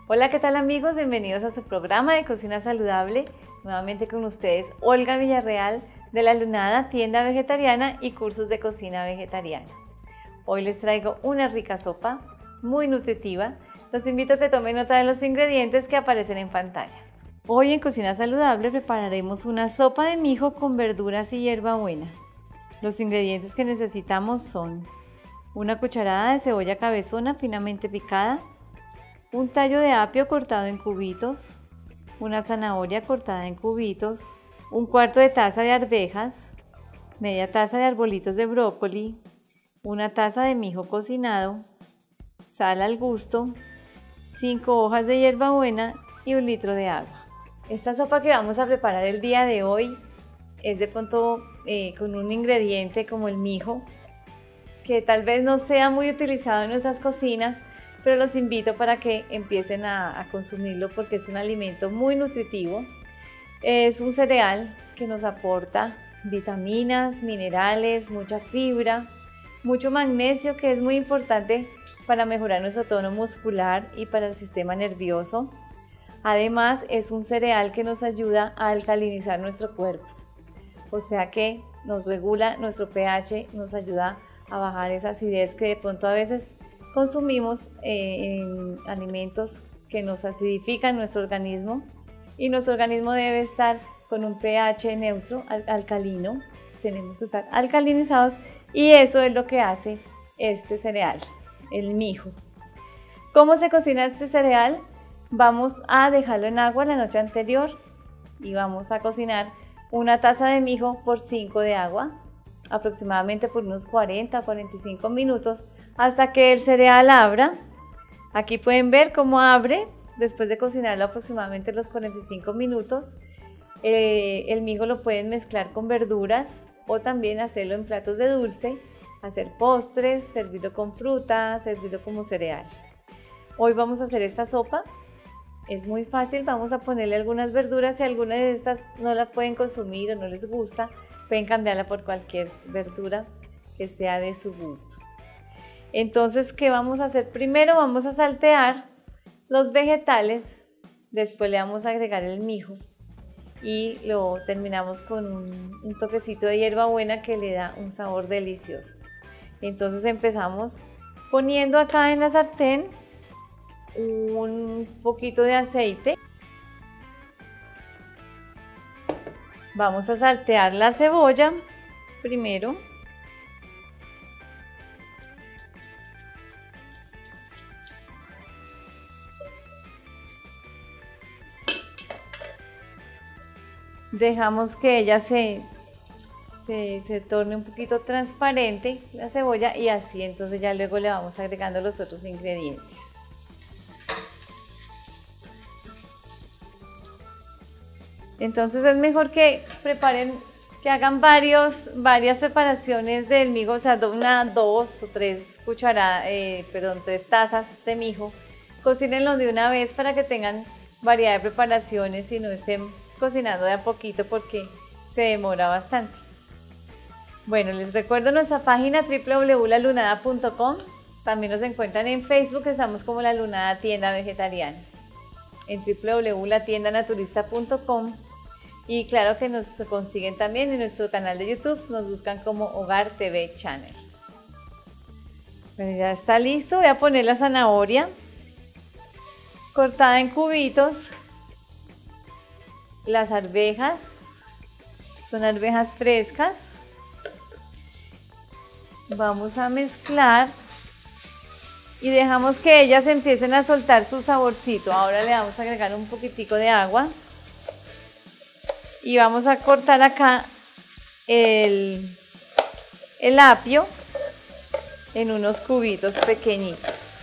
Hola, ¿qué tal amigos? Bienvenidos a su programa de Cocina Saludable. Nuevamente con ustedes, Olga Villarreal de La Lunada, tienda vegetariana y cursos de cocina vegetariana. Hoy les traigo una rica sopa, muy nutritiva. Los invito a que tomen nota de los ingredientes que aparecen en pantalla. Hoy en Cocina Saludable prepararemos una sopa de mijo con verduras y hierbabuena. Los ingredientes que necesitamos son una cucharada de cebolla cabezona finamente picada, un tallo de apio cortado en cubitos, una zanahoria cortada en cubitos, un cuarto de taza de arvejas, media taza de arbolitos de brócoli, una taza de mijo cocinado, sal al gusto, 5 hojas de hierbabuena y 1 litro de agua. Esta sopa que vamos a preparar el día de hoy es de pronto con un ingrediente como el mijo, que tal vez no sea muy utilizado en nuestras cocinas, pero los invito para que empiecen a consumirlo porque es un alimento muy nutritivo. Es un cereal que nos aporta vitaminas, minerales, mucha fibra, mucho magnesio, que es muy importante para mejorar nuestro tono muscular y para el sistema nervioso. Además, es un cereal que nos ayuda a alcalinizar nuestro cuerpo, o sea que nos regula nuestro pH, nos ayuda a bajar esa acidez que de pronto a veces consumimos en alimentos que nos acidifican nuestro organismo, y nuestro organismo debe estar con un pH neutro, alcalino. Tenemos que estar alcalinizados y eso es lo que hace este cereal, el mijo. ¿Cómo se cocina este cereal? Vamos a dejarlo en agua la noche anterior y vamos a cocinar una taza de mijo por 5 de agua, aproximadamente por unos 40-45 minutos, hasta que el cereal abra. Aquí pueden ver cómo abre después de cocinarlo aproximadamente los 45 minutos. El mijo lo pueden mezclar con verduras o también hacerlo en platos de dulce, hacer postres, servirlo con fruta, servirlo como cereal. Hoy vamos a hacer esta sopa. Es muy fácil, vamos a ponerle algunas verduras. Si alguna de estas no la pueden consumir o no les gusta, pueden cambiarla por cualquier verdura que sea de su gusto. Entonces, ¿qué vamos a hacer? Primero vamos a saltear los vegetales, después le vamos a agregar el mijo y lo terminamos con un toquecito de hierbabuena que le da un sabor delicioso. Entonces empezamos poniendo acá en la sartén un poquito de aceite. Vamos a saltear la cebolla primero. Dejamos que ella se torne un poquito transparente, la cebolla, y así entonces ya luego le vamos agregando los otros ingredientes. Entonces es mejor que preparen, que hagan varias preparaciones del mijo, o sea, 2 o 3 cucharadas, 3 tazas de mijo. Cocínenlo de una vez para que tengan variedad de preparaciones y no estén cocinando de a poquito porque se demora bastante. Bueno, les recuerdo nuestra página www.lalunada.com. También nos encuentran en Facebook, estamos como La Lunada Tienda Vegetariana. En www.latiendanaturista.com. Y claro que nos consiguen también en nuestro canal de YouTube, nos buscan como Hogar TV Channel. Bueno, ya está listo, voy a poner la zanahoria cortada en cubitos. Las arvejas, son arvejas frescas. Vamos a mezclar y dejamos que ellas empiecen a soltar su saborcito. Ahora le vamos a agregar un poquitico de agua. Y vamos a cortar acá el apio en unos cubitos pequeñitos.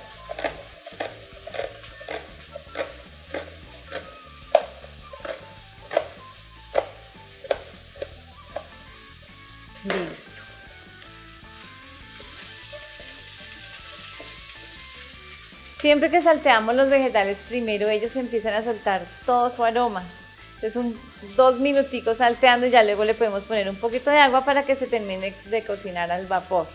Listo. Siempre que salteamos los vegetales primero, ellos empiezan a soltar todo su aroma. Entonces 2 minuticos salteando y ya luego le podemos poner un poquito de agua para que se termine de cocinar al vapor.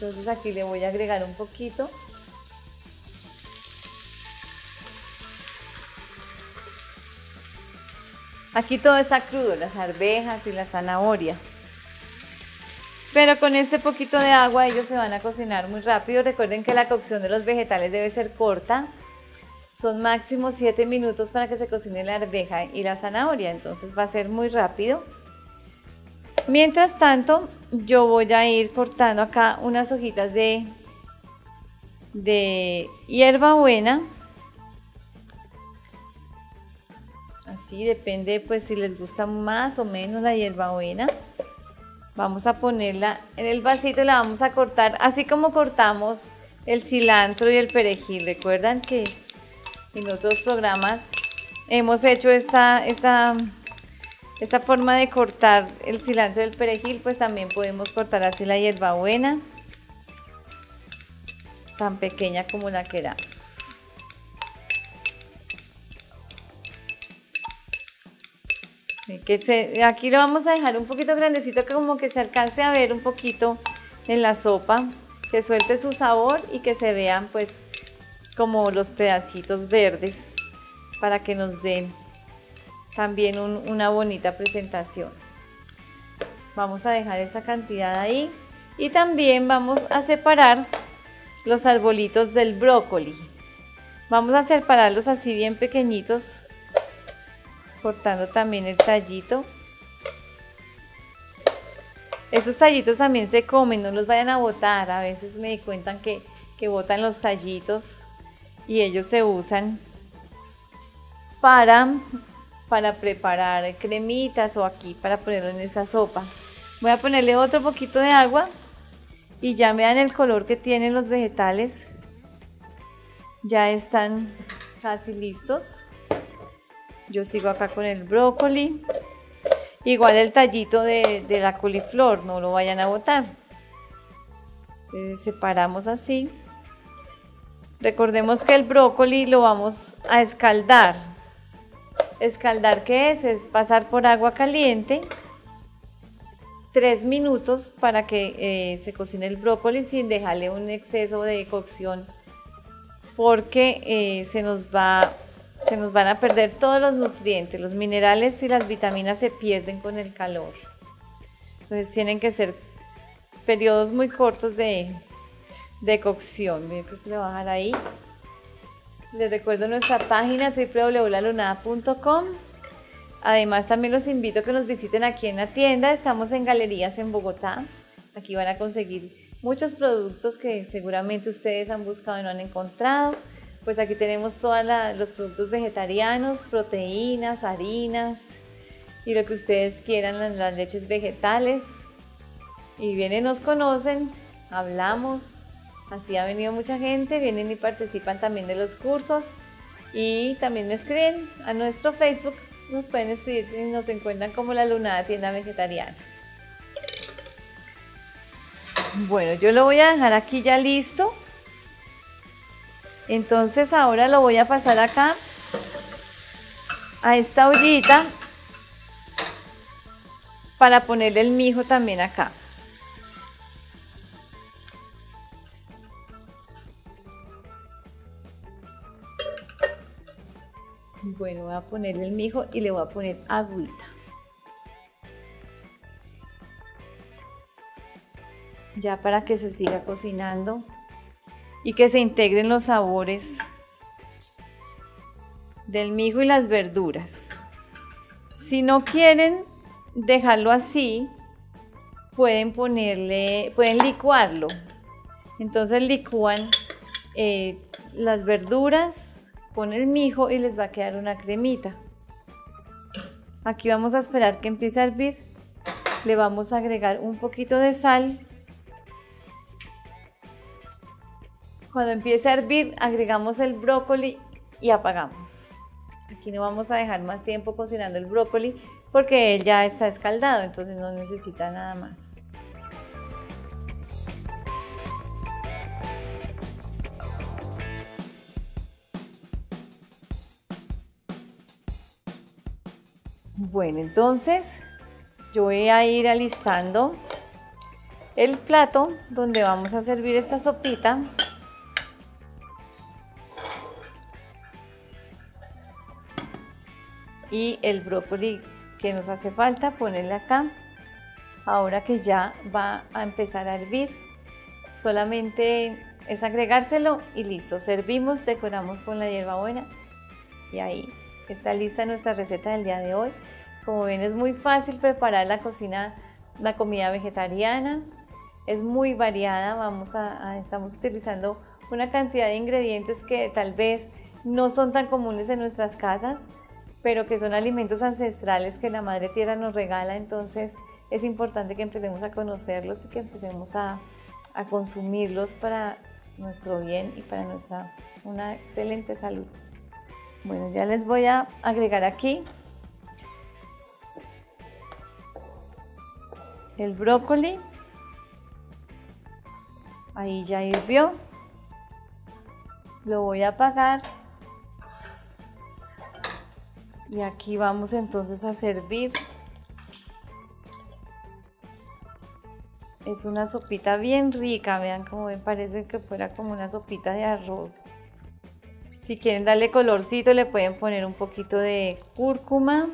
Entonces aquí le voy a agregar un poquito. Aquí todo está crudo, las arvejas y la zanahoria. Pero con este poquito de agua ellos se van a cocinar muy rápido. Recuerden que la cocción de los vegetales debe ser corta. Son máximo 7 minutos para que se cocine la arveja y la zanahoria, entonces va a ser muy rápido. Mientras tanto, yo voy a ir cortando acá unas hojitas de hierbabuena. Así depende pues si les gusta más o menos la hierbabuena. Vamos a ponerla en el vasito y la vamos a cortar así como cortamos el cilantro y el perejil. Recuerdan que en otros programas hemos hecho esta forma de cortar el cilantro y el perejil, pues también podemos cortar así la hierbabuena, tan pequeña como la queramos. Aquí lo vamos a dejar un poquito grandecito, que como que se alcance a ver un poquito en la sopa, que suelte su sabor y que se vean pues como los pedacitos verdes, para que nos den también una bonita presentación. Vamos a dejar esa cantidad ahí y también vamos a separar los arbolitos del brócoli. Vamos a separarlos así bien pequeñitos, cortando también el tallito. Estos tallitos también se comen, no los vayan a botar. A veces me di cuenta que botan los tallitos y ellos se usan para preparar cremitas o aquí para ponerlo en esa sopa. Voy a ponerle otro poquito de agua y ya vean el color que tienen los vegetales. Ya están casi listos. Yo sigo acá con el brócoli. Igual el tallito de la coliflor, no lo vayan a botar. Separamos así. Recordemos que el brócoli lo vamos a escaldar. ¿Escaldar qué es? Es pasar por agua caliente 3 minutos para que se cocine el brócoli sin dejarle un exceso de cocción, porque se nos van a perder todos los nutrientes, los minerales y las vitaminas se pierden con el calor. Entonces tienen que ser periodos muy cortos de cocción. Yo creo que le voy a dejar ahí. Les recuerdo nuestra página www.lalunada.com. Además también los invito a que nos visiten aquí en la tienda. Estamos en Galerías en Bogotá. Aquí van a conseguir muchos productos que seguramente ustedes han buscado y no han encontrado. Pues aquí tenemos todos los productos vegetarianos, proteínas, harinas y lo que ustedes quieran, las leches vegetales. Y vienen, nos conocen, hablamos. Así ha venido mucha gente, vienen y participan también de los cursos y también me escriben a nuestro Facebook, nos pueden escribir y nos encuentran como La Lunada Tienda Vegetariana. Bueno, yo lo voy a dejar aquí ya listo. Entonces ahora lo voy a pasar acá a esta ollita para ponerle el mijo también acá. Bueno, voy a ponerle el mijo y le voy a poner agüita. Ya para que se siga cocinando y que se integren los sabores del mijo y las verduras. Si no quieren dejarlo así, pueden licuarlo. Entonces licúan las verduras con el mijo y les va a quedar una cremita. Aquí vamos a esperar que empiece a hervir. Le vamos a agregar un poquito de sal. Cuando empiece a hervir, agregamos el brócoli y apagamos. Aquí no vamos a dejar más tiempo cocinando el brócoli porque él ya está escaldado, entonces no necesita nada más. Bueno, entonces yo voy a ir alistando el plato donde vamos a servir esta sopita. Y el brócoli que nos hace falta ponerle acá. Ahora que ya va a empezar a hervir, solamente es agregárselo y listo. Servimos, decoramos con la hierbabuena y ahí está lista nuestra receta del día de hoy. Como ven, es muy fácil preparar la comida vegetariana. Es muy variada. Estamos utilizando una cantidad de ingredientes que tal vez no son tan comunes en nuestras casas, pero que son alimentos ancestrales que la Madre Tierra nos regala. Entonces es importante que empecemos a conocerlos y que empecemos a consumirlos para nuestro bien y para una excelente salud. Bueno, ya les voy a agregar aquí el brócoli. Ahí ya hirvió. Lo voy a apagar. Y aquí vamos entonces a servir. Es una sopita bien rica, vean cómo ven, parece que fuera como una sopita de arroz. Si quieren darle colorcito, le pueden poner un poquito de cúrcuma.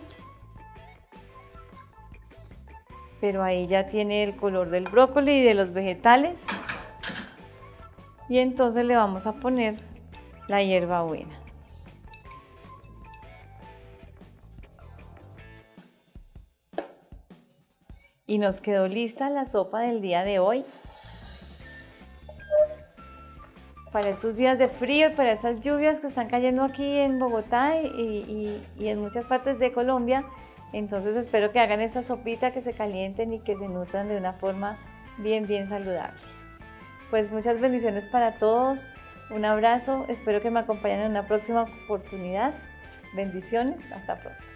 Pero ahí ya tiene el color del brócoli y de los vegetales. Y entonces le vamos a poner la hierbabuena. Y nos quedó lista la sopa del día de hoy. Para estos días de frío y para estas lluvias que están cayendo aquí en Bogotá y en muchas partes de Colombia. Entonces espero que hagan esta sopita, que se calienten y que se nutran de una forma bien saludable. Pues muchas bendiciones para todos. Un abrazo. Espero que me acompañen en una próxima oportunidad. Bendiciones. Hasta pronto.